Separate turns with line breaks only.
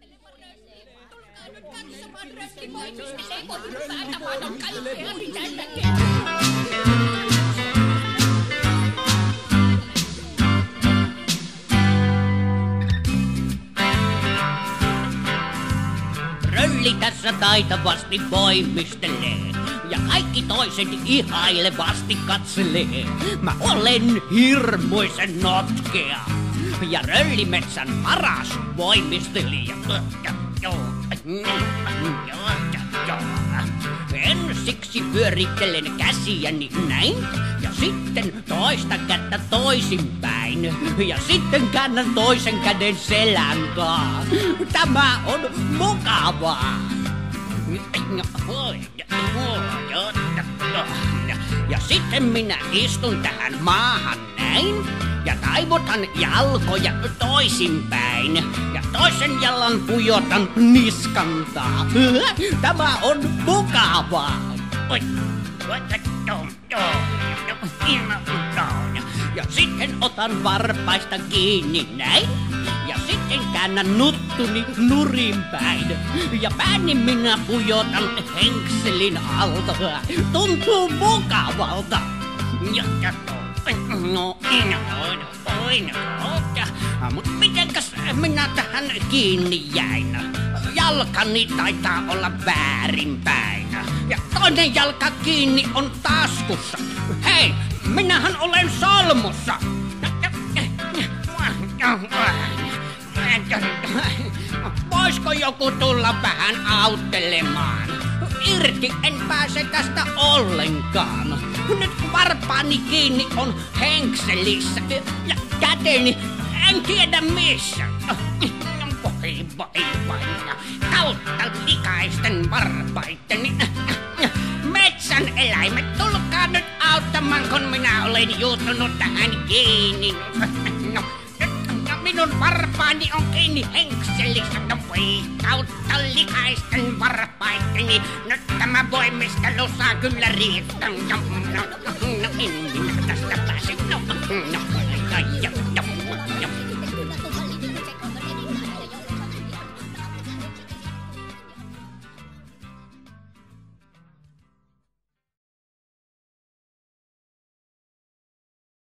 Tulkaa nyt katsomaan röntgenvoimisteleeko saatamaan on kaikkea mitä näkee. Rölli tässä taitavasti voimistelee ja kaikki toiset ihailevasti katselee. Mä olen hirmuisen notkea ja Röllimetsän paras voimistelija. Ensiksi pyörittelen käsiäni näin ja sitten toista kättä toisinpäin ja sitten käännän toisen käden selänkaan. Tämä on mukavaa. Ja sitten minä istun tähän maahan näin ja taivutan jalkoja toisinpäin ja toisen jalan pujotan niskantaa. Tämä on mukavaa. Ja sitten otan varpaista kiinni näin ja sitten käännän nuttuni nurinpäin ja pääni minä pujotan henkselin alta. Tuntuu mukavalta. Mut mitenkäs minä tähän kiinni jäin? Jalkani taitaa olla väärinpäin ja toinen jalka kiinni on taskussa. Hei, minähän olen solmussa. Voisko joku tulla vähän auttelemaan? Irti en pääse tästä ollenkaan. Nyt varpaani kiinni on henkselissä ja käteni en tiedä missä. Voi. Kautta likaisten varpaiteni. Metsän eläimet, tulkaa nyt auttamaan, kun minä olen juuttunut tähän kiinni. Minun varpaani on kiinni henkselissä. Voi kautta likaisten varpaiteni. Nyt tämä voimistelu saa kyllä riittää. En minä tästä pääse.